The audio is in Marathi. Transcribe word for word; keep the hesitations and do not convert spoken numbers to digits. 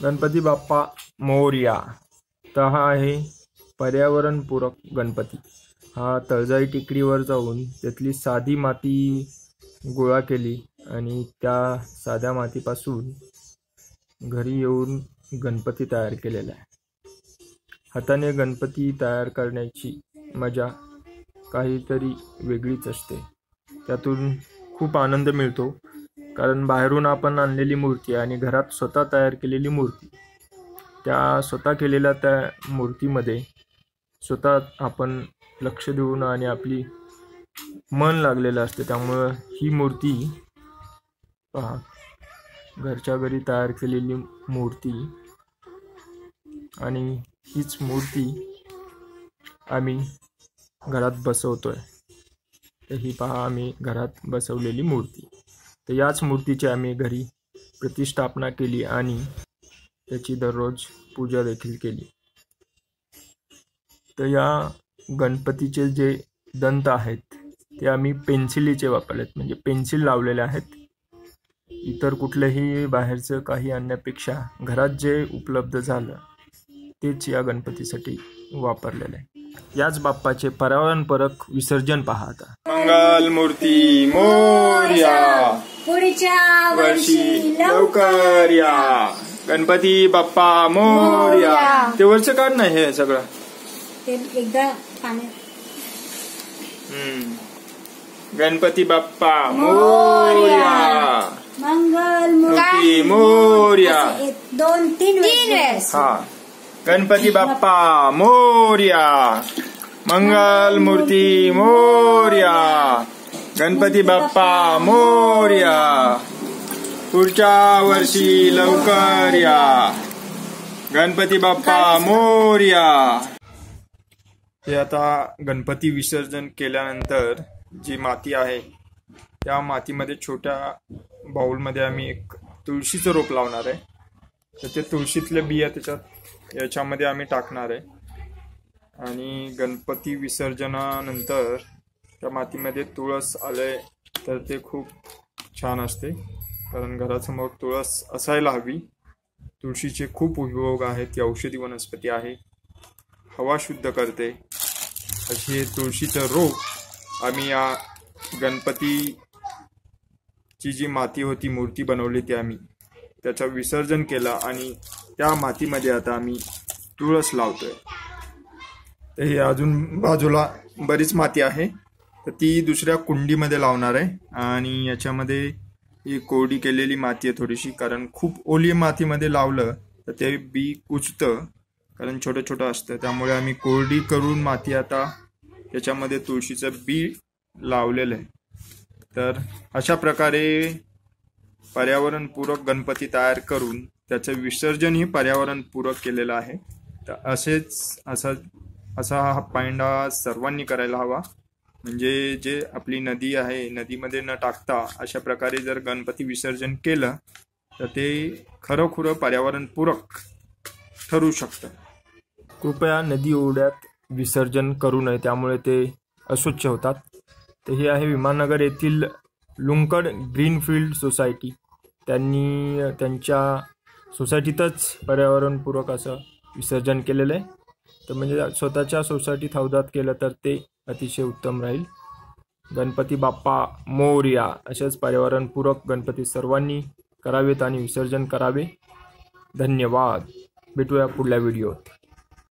गणपती बाप्पा मोरया। तर हा आहे पर्यावरणपूरक गणपती। हा तळजाई टेकडीवर जाऊन त्यातली साधी माती गोळा केली आणि त्या साध्या मातीपासून घरी येऊन गणपती तयार केलेला आहे। हाताने गणपती तयार करण्याची मजा काहीतरी वेगळीच असते। त्यातून खूप आनंद मिळतो, कारण बाहेरून आपण आणलेली मूर्ती आणि घरात स्वतः तयार केलेली मूर्ती, त्या स्वतः केलेल्या त्या मूर्तीमध्ये स्वतः आपण लक्ष देऊन आणि आपली मन लागलेलं असते। त्यामुळे ही मूर्ती पहा, घरच्या घरी तयार केलेली मूर्ती आणि हीच मूर्ती आम्ही घरात बसवतोय। तर ही पहा, आम्ही घरात बसवलेली मूर्ती। तर याच मूर्तीची आम्ही घरी प्रतिष्ठापना केली आणि त्याची दररोज पूजा देखील केली। तर या गणपतीचे जे दंत आहेत ते आम्ही पेन्सिलीचे वापरलेत, म्हणजे पेन्सिल लावलेले आहेत। इतर कुठलेही बाहेरचं काही आणण्यापेक्षा घरात जे उपलब्ध झालं तेच या गणपतीसाठी वापरलेलं आहे। याच बाप्पाचे पर्यावरणपूरक विसर्जन पहा आता। मंगल मूर्ती मोरया, पुढच्या वर्षी लवकर या, गणपती बाप्पा मोरया। ते वरचं काढ ना हे सगळं, ते एकदा पाण्यात। हम्म गणपती बाप्पा मोरया, मंगल मूर्ती मोरया। दोन तीन वेळेस हा, गणपती बाप्पा मोरया, मंगल मूर्ती मोरया, गणपती बाप्पा मोरया, पुढच्या वर्षी लवकर या, गणपती बाप्पा मोरया। हे आता गणपती विसर्जन केल्यानंतर जी माती आहे त्या मातीमध्ये छोट्या बाउलमध्ये आम्ही एक तुळशीचं रोप लावणार आहे। तर ते तुळशीतल्या बिया त्याच्यात याच्यामध्ये आम्ही टाकणार आहे आणि गणपती विसर्जनानंतर त्या मातीमध्ये तुळस आले तर ते खूप छान असते, कारण घरासमोर तुळस असायला हवी। तुळशीचे खूप उपयोग आहेत, ती औषधी वनस्पती आहे, हवा शुद्ध करते। अशी तुळशीचं रोप आम्ही या गणपतीची जी माती होती, मूर्ती बनवली, ती आम्ही त्याचं विसर्जन केलं आणि त्या मातीमध्ये आता आम्ही तुळस लावतोय। तर हे अजून बाजूला बरीच माती आहे, तर ती दुसऱ्या कुंडीमध्ये लावणार आहे आणि याच्यामध्ये ही कोरडी केलेली माती आहे थोडीशी, कारण खूप ओली मातीमध्ये लावलं तर ते बी कुजतं, कारण छोटं छोटं असतं। त्यामुळे आम्ही कोरडी करून माती आता त्याच्यामध्ये तुळशीचं बी लावलेलं आहे। तर अशा प्रकारे पर्यावरणपूरक गणपती तयार करून त्याचं विसर्जनही पर्यावरणपूरक केलेलं आहे। तर असेच असा असा हा पायंडा सर्वांनी करायला हवा, म्हणजे जे आपली नदी आहे नदीमध्ये न टाकता अशा प्रकारे जर गणपती विसर्जन केलं तर ते खरोखर पर्यावरणपूरक ठरू शकतं। कृपया नदी ओढ्यात विसर्जन करू नये, त्यामुळे ते अस्वच्छ होतात। तर हे आहे विमाननगर येथील लुंकड ग्रीनफील्ड सोसायटी, त्यांनी त्यांच्या सोसायटीतच पर्यावरणपूरक असं विसर्जन केलेलं आहे। तर म्हणजे स्वतःच्या सोसायटीत हौदात केलं तर ते अतिशय उत्तम राहील। गणपती बाप्पा मोरया। असेच पर्यावरणपूरक गणपती सर्वांनी करावेत आणि विसर्जन करावे। धन्यवाद, भेटूया पुढल्या व्हिडिओत।